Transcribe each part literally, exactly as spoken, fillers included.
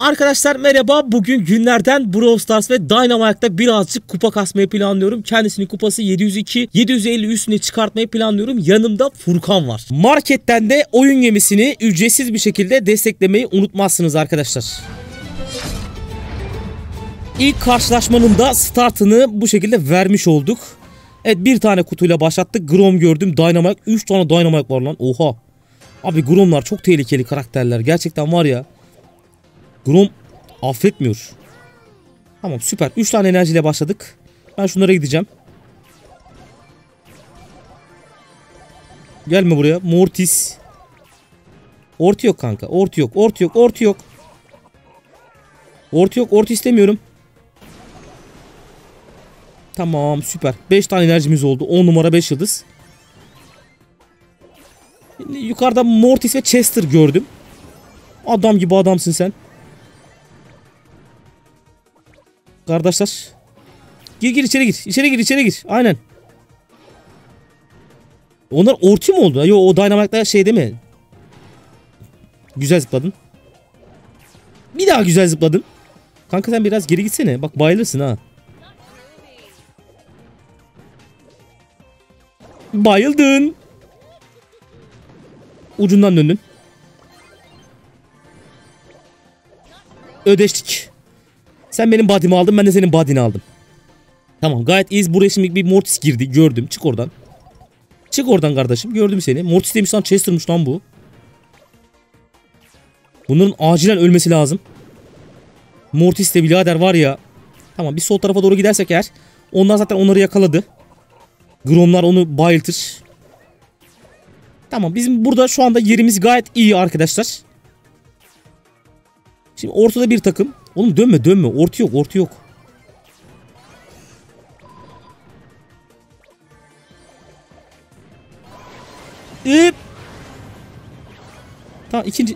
Arkadaşlar merhaba. Bugün günlerden Brawl Stars ve Dynamite'da birazcık kupa kasmayı planlıyorum. Kendisinin kupası yedi yüz iki, yedi yüz elli üstüne çıkartmayı planlıyorum. Yanımda Furkan var. Marketten de oyun gemisini ücretsiz bir şekilde desteklemeyi unutmazsınız arkadaşlar. İlk karşılaşmanın da startını bu şekilde vermiş olduk. Evet, bir tane kutuyla başlattık. Grom gördüm. Dynamite. üç tane Dynamite var lan. Oha. Abi Grom'lar çok tehlikeli karakterler. Gerçekten var ya. Grom affetmiyor. Tamam, süper. üç tane enerjiyle başladık. Ben şunlara gideceğim. Gelme buraya. Mortis. Orti yok kanka. Orti yok. Orti yok. Orti yok. Orti yok. Orti istemiyorum. Tamam, süper. beş tane enerjimiz oldu. on numara beş yıldız. Şimdi yukarıda Mortis ve Chester gördüm. Adam gibi adamsın sen. Kardeşler. Gir gir içeri gir. İçeri gir içeri gir. Aynen. Onlar orti mi oldu? Yo, o Dynamite'da şey değil mi? Güzel zıpladın. Bir daha güzel zıpladın. Kanka sen biraz geri gitsene. Bak bayılırsın ha. Bayıldın. Ucundan döndün. Ödeştik. Sen benim body'mi aldın, ben de senin body'ni aldım. Tamam, gayet iyiyiz. Buraya şimdi bir Mortis girdi, gördüm. Çık oradan. Çık oradan kardeşim, gördüm seni. Mortis demiş lan, Chester'mış lan bu. Bunların acilen ölmesi lazım. Mortis de birader var ya. Tamam, bir sol tarafa doğru gidersek eğer. Onlar zaten onları yakaladı. Gromlar onu bayıltır. Tamam, bizim burada şu anda yerimiz gayet iyi arkadaşlar. Şimdi ortada bir takım. Oğlum dönme dönme. Orta yok, orta yok. Hıp. Tamam, ikinci.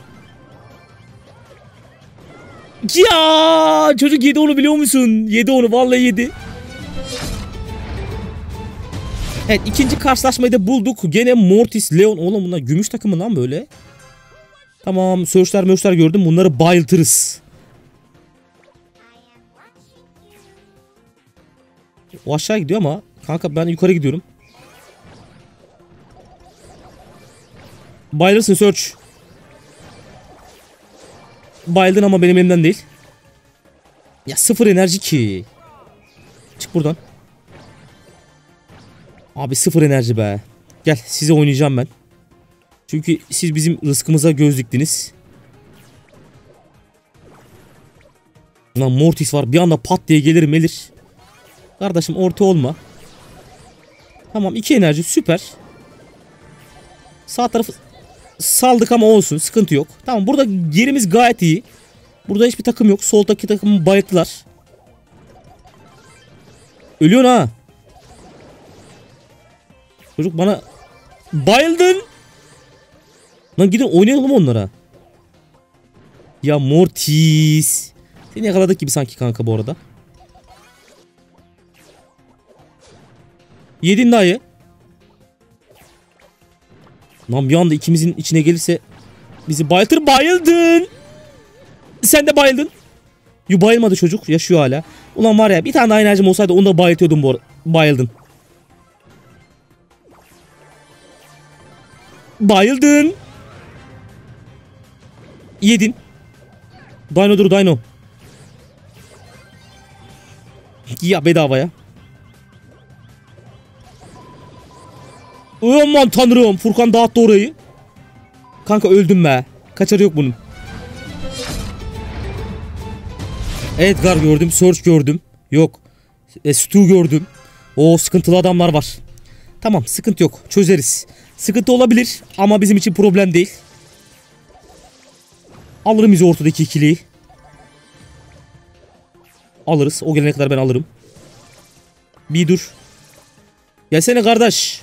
Ya çocuk yedi onu, biliyor musun? Yedi onu, vallahi yedi. Evet, ikinci karşılaşmayı da bulduk. Gene Mortis, Leon. Oğlum bunlar gümüş takımı lan böyle. Tamam, searchler mörsler gördüm. Bunları bayıltırız. O aşağı gidiyor ama kanka ben yukarı gidiyorum. Bayılırsın Search. Bayıldın ama benim elimden değil. Ya sıfır enerji ki. Çık buradan. Abi sıfır enerji be. Gel, size oynayacağım ben. Çünkü siz bizim rızkımıza göz diktiniz. Lan Mortis var, bir anda pat diye gelir melir. Kardeşim orta olma. Tamam, iki enerji süper. Sağ tarafı saldık ama olsun, sıkıntı yok. Tamam, burada yerimiz gayet iyi. Burada hiçbir takım yok. Soldaki takımı bayılttılar. Ölüyorsun ha. Çocuk bana bayıldın. Lan gidin oynayalım onlara. Ya Mortis. Seni yakaladık gibi sanki kanka bu arada. Yedin dayı. Lan bir anda ikimizin içine gelirse bizi bayıltır. Bayıldın. Sen de bayıldın. Yu, bayılmadı çocuk. Yaşıyor hala. Ulan var ya, bir tane daha enerjim olsaydı onu da bayıltıyordum bu arada. Bayıldın. Bayıldın. Yedin. Dino dur Dino. Ya bedavaya. Aman tanrım, Furkan dağıttı orayı. Kanka öldüm be. Kaçarı yok bunun. Edgar gördüm, Search gördüm. Yok. E, Stu gördüm. O sıkıntılı adamlar var. Tamam, sıkıntı yok, çözeriz. Sıkıntı olabilir ama bizim için problem değil. Alırım bizi ortadaki ikiliyi. Alırız. O gelene kadar ben alırım. Bir dur. Gelsene kardeş.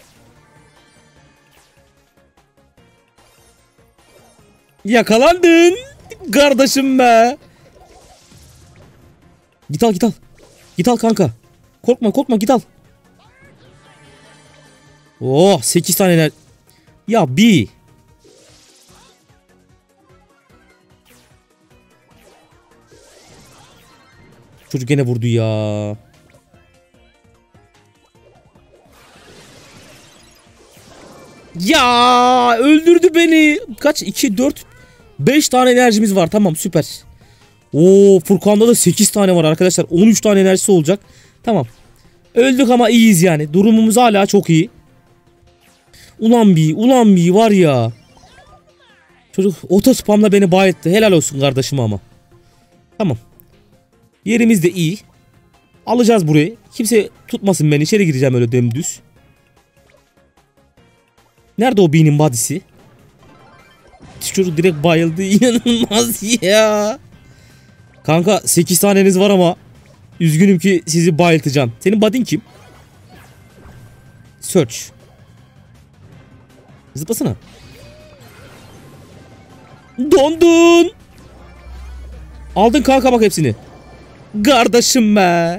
Yakalandın. Kardeşim be. Git al git al. Git al kanka. Korkma korkma, git al. Oh, sekiz tane enerji. Ya bir. çocuk gene vurdu ya. Ya öldürdü beni. Kaç? iki, dört, beş tane enerjimiz var. Tamam, süper. Oo, Furkan'da da sekiz tane var arkadaşlar. on üç tane enerjisi olacak. Tamam. Öldük ama iyiyiz yani. Durumumuz hala çok iyi. Ulan bir, ulan bir var ya. Çocuk otospamla beni bayılttı. Helal olsun kardeşim ama. Tamam. Yerimiz de iyi. Alacağız burayı. Kimse tutmasın beni. İçeri gireceğim öyle dümdüz. Nerede o Bean'in body'si? Çocuk direkt bayıldı. İnanılmaz ya. Kanka sekiz taneniz var ama üzgünüm ki sizi bayıltacağım. Senin body'in kim? Search. Zıplasana. Dondun. Aldın kanka bak hepsini. Kardeşim be.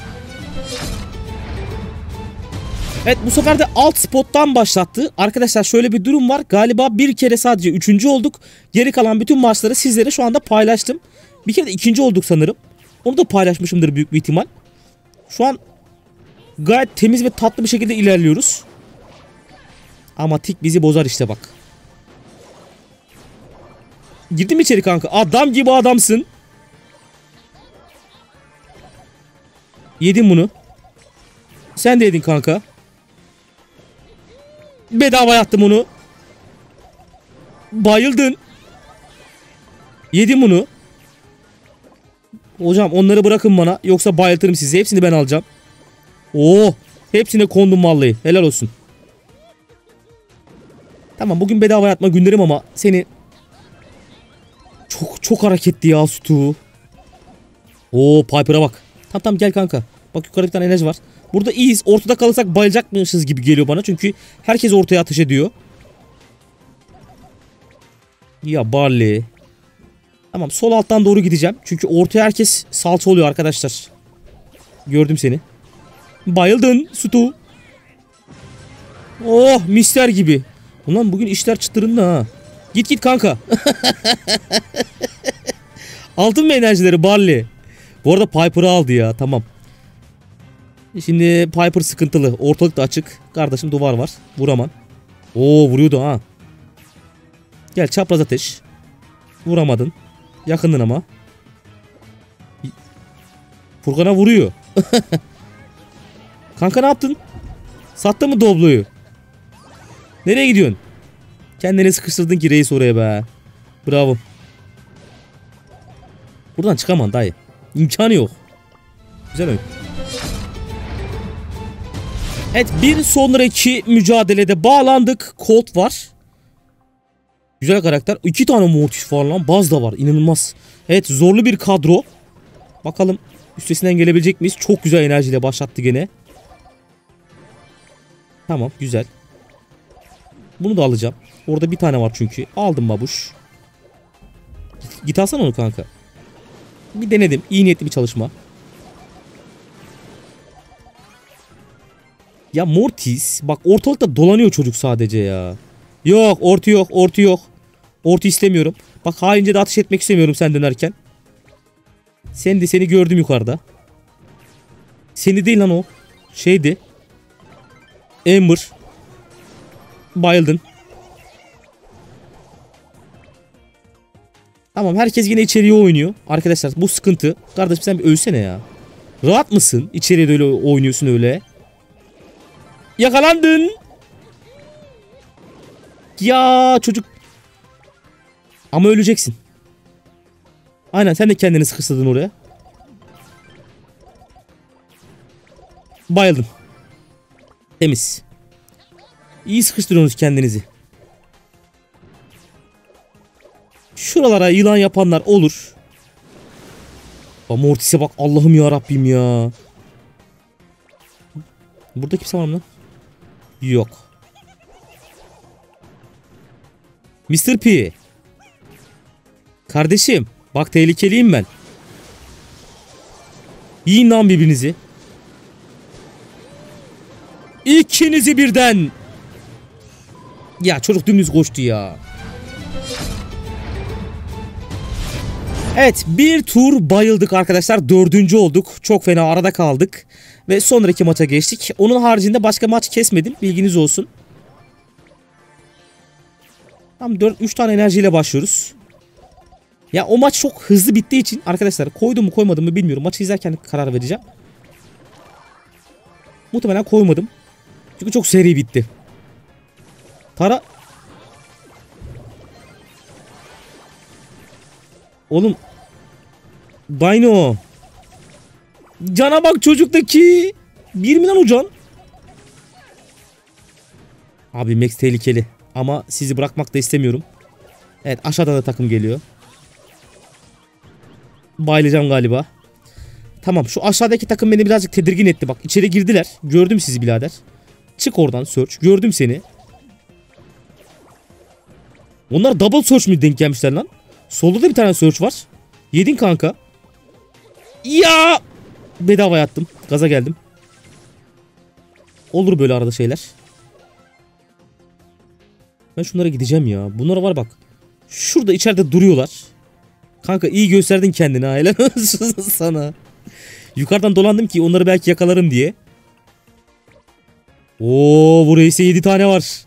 Evet, bu sefer de alt spottan başlattı. Arkadaşlar şöyle bir durum var. Galiba bir kere sadece üçüncü olduk. Geri kalan bütün maçları sizlere şu anda paylaştım. Bir kere de ikinci olduk sanırım. Onu da paylaşmışımdır büyük bir ihtimal. Şu an gayet temiz ve tatlı bir şekilde ilerliyoruz. Ama tik bizi bozar işte bak. Girdin mi içeri kanka? Adam gibi adamsın. Yedin bunu. Sen de yedin kanka. Bedava yattım onu. Bayıldın. Yedim bunu. Hocam onları bırakın bana. Yoksa bayıltırım sizi. Hepsini ben alacağım. Oo, hepsine kondum vallahi. Helal olsun. Tamam, bugün bedava yatma günlerim ama seni... Çok çok hareketli ya Stu. Oo, Piper'a bak. Tamam tamam gel kanka. Bak yukarıda bir tane enerji var. Burada iyiyiz. Ortada kalırsak bayılacakmışız gibi geliyor bana. Çünkü herkes ortaya ateş ediyor. Ya Barley. Tamam, sol alttan doğru gideceğim. Çünkü ortaya herkes salça oluyor arkadaşlar. Gördüm seni. Bayıldın Stu. Oh, mister gibi. Ulan bugün işler çıtırında ha. Git git kanka. Aldın mı enerjileri Barley? Bu arada Piper'ı aldı ya, tamam. Şimdi Piper sıkıntılı. Ortalık da açık. Kardeşim duvar var. Vuraman. Oo, vuruyordu ha. Gel çapraz ateş. Vuramadın. Yakındın ama. Furkan'a vuruyor. Kanka ne yaptın? Sattın mı Doblo'yu? Nereye gidiyorsun? Kendini sıkıştırdın ki reis oraya be. Bravo. Buradan çıkamam dayı. İmkanı yok. Güzel oyun. Evet, bir sonraki mücadelede bağlandık. Colt var. Güzel karakter. İki tane Mortis var lan. Baz da var. İnanılmaz. Evet, zorlu bir kadro. Bakalım üstesinden gelebilecek miyiz? Çok güzel enerjiyle başlattı gene. Tamam, güzel. Bunu da alacağım. Orada bir tane var çünkü. Aldım babuş. Git alsana onu kanka. Bir denedim. İyi niyetli bir çalışma. Ya Mortis. Bak ortalıkta dolanıyor çocuk sadece ya. Yok ortu yok. Ortu yok. Ortu istemiyorum. Bak haince de ateş etmek istemiyorum sen dönerken. Sen de seni gördüm yukarıda. Seni değil lan o. Şeydi. Ember. Bayıldın. Tamam, herkes yine içeriye oynuyor. Arkadaşlar bu sıkıntı. Kardeşim sen bir ölsene ya. Rahat mısın? İçeriye de öyle oynuyorsun öyle. Yakalandın. Ya çocuk. Ama öleceksin. Aynen, sen de kendini sıkıştırdın oraya. Bayıldım. Temiz. İyi sıkıştırıyorsunuz kendinizi. Şuralara yılan yapanlar olur. Mortis'e bak, Allah'ım ya Rabbim ya. Burada kimse var mı lan? Yok. mister P. Kardeşim bak, tehlikeliyim ben. Yiyin lan birbirinizi. İkinizi birden. Ya çocuk dümdüz koştu ya. Evet, bir tur bayıldık arkadaşlar. Dördüncü olduk. Çok fena arada kaldık. Ve sonraki maça geçtik. Onun haricinde başka maç kesmedim. Bilginiz olsun. Tam dört üç tane enerjiyle başlıyoruz. Ya o maç çok hızlı bittiği için arkadaşlar, koydum mu koymadım mı bilmiyorum. Maçı izlerken karar vereceğim. Muhtemelen koymadım. Çünkü çok seri bitti. Tara. Oğlum. Dino. Cana bak çocuktaki. Bir mi lan o can? Abi Max tehlikeli. Ama sizi bırakmak da istemiyorum. Evet, aşağıda da takım geliyor. Bayılacağım galiba. Tamam, şu aşağıdaki takım beni birazcık tedirgin etti. Bak içeri girdiler. Gördüm sizi birader. Çık oradan search. Gördüm seni. Onlar double search mi denk gelmişler lan? Solda da bir tane search var. Yedin kanka. Ya! Bedava yattım. Gaza geldim. Olur böyle arada şeyler. Ben şunlara gideceğim ya. Bunlara var bak. Şurada içeride duruyorlar. Kanka iyi gösterdin kendini ha. Helal olsun sana. Yukarıdan dolandım ki onları belki yakalarım diye. Oo, buraya ise yedi tane var.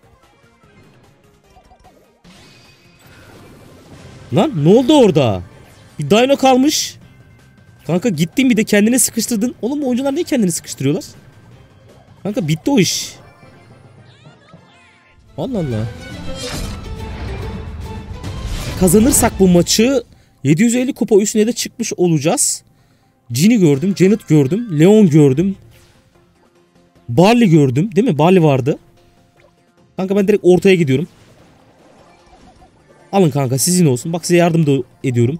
Lan ne oldu orada? Bir dino kalmış. Kanka gittin bir de kendini sıkıştırdın. Oğlum bu oyuncular niye kendini sıkıştırıyorlar? Kanka bitti o iş. Allah Allah. Kazanırsak bu maçı yedi yüz elli kupa üstüne de çıkmış olacağız. Jin'i gördüm, Janet gördüm, Leon gördüm. Barley gördüm, değil mi? Barley vardı. Kanka ben direkt ortaya gidiyorum. Alın kanka, sizin olsun. Bak size yardım da ediyorum.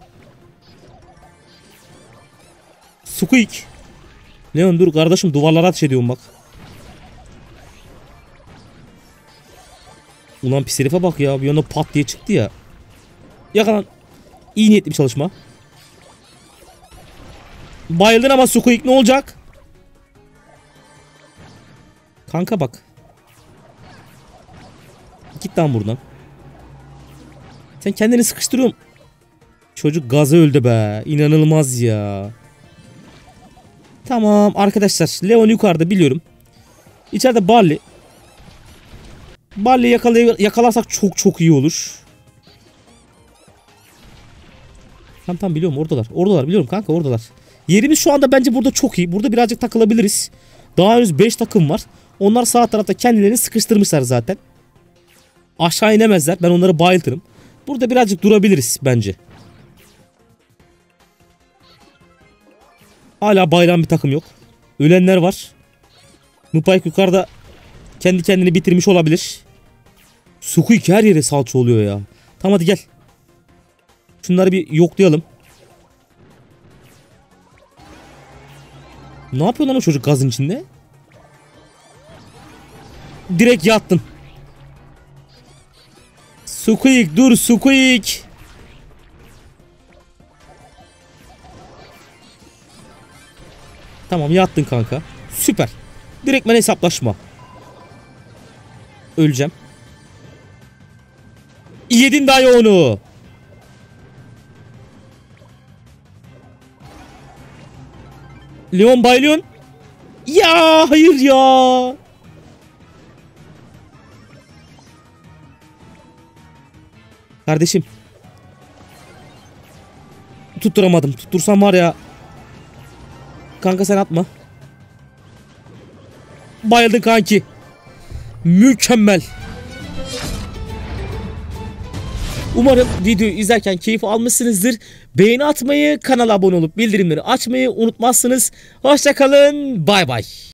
Squeak. Leon dur kardeşim, duvarlara ateş ediyorum bak. Ulan pis herife bak ya, bir yana pat diye çıktı ya. Yakalan. İyi niyetli bir çalışma. Bayıldın ama Squeak ne olacak? Kanka bak. Git lan buradan. Sen kendini sıkıştırıyorsun. Çocuk gazı öldü be. İnanılmaz ya. Tamam arkadaşlar. Leon yukarıda biliyorum. İçeride Barley. Barley'i yakalay yakalarsak çok çok iyi olur. Tamam tamam biliyorum, oradalar. Oradalar biliyorum kanka, oradalar. Yerimiz şu anda bence burada çok iyi. Burada birazcık takılabiliriz. Daha henüz beş takım var. Onlar sağ tarafta kendilerini sıkıştırmışlar zaten. Aşağı inemezler. Ben onları bayıltırım. Burada birazcık durabiliriz bence. Hala bayılan bir takım yok. Ölenler var. Nupayk yukarıda kendi kendini bitirmiş olabilir. Squeak her yere salça oluyor ya. Tamam hadi gel. Şunları bir yoklayalım. Ne yapıyor lan o çocuk gazın içinde? Direkt yattın. Squeak dur Squeak. Tamam yattın kanka. Süper. Direktmen hesaplaşma. Öleceğim. Yedin daha onu. Leon baylıyorsun. Ya hayır ya. Kardeşim. Tutturamadım. Tuttursam var ya. Kanka sen atma. Bayıldın kanki. Mükemmel. Umarım videoyu izlerken keyif almışsınızdır. Beğeni atmayı, kanala abone olup bildirimleri açmayı unutmazsınız. Hoşça kalın. Bay bay.